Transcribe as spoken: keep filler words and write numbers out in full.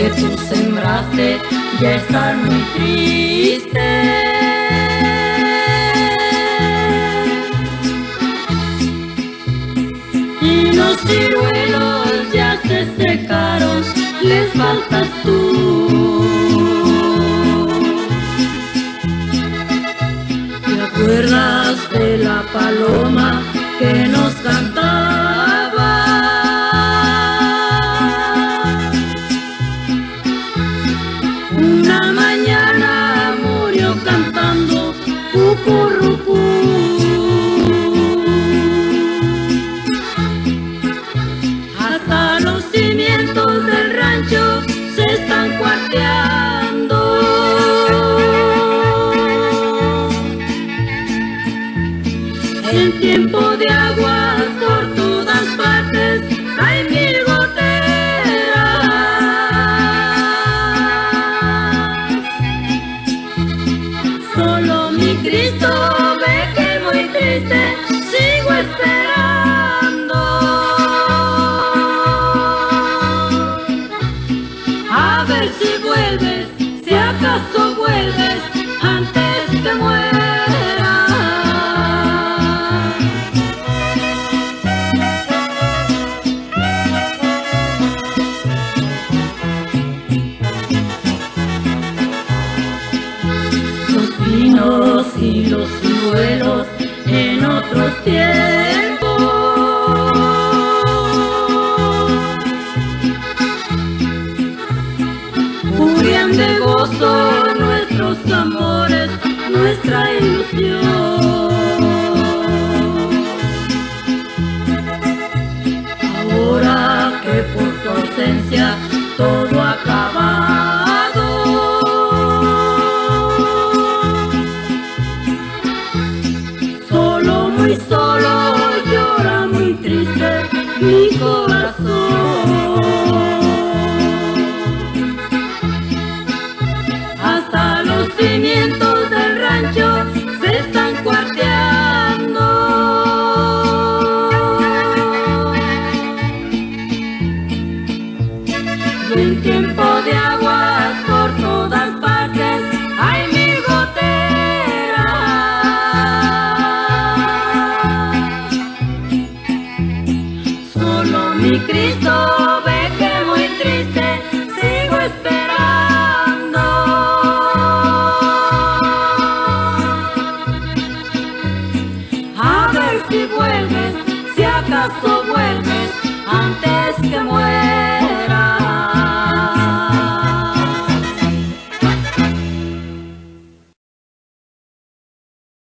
que tú sembraste ya están muy tristes. Y los ciruelos ya se secaron, les faltas tú. ¿Te acuerdas de la paloma que nos cantaba? Una mañana murió cantando cucurrucú. Hasta los cimientos del rancho se están cuarteando. En tiempo de aguas por todas partes hay mil goteras. Solo mi Cristo ve que muy triste sigo esperando. A ver si vuelves, si acaso vuelves antes que muera. Y los ciruelos en otros tiempos cubrían de gozo nuestros amores, nuestra ilusión. Ahora que por tu ausencia todo ha acabado, muy solo llora muy triste mi corazón. Hasta los cimientos del rancho se están cuarteando. Y en tiempo de aguas por todas partes hay mil goteras. Mi Cristo ve que muy triste sigo esperando. A ver si vuelves, si acaso vuelves antes que muera.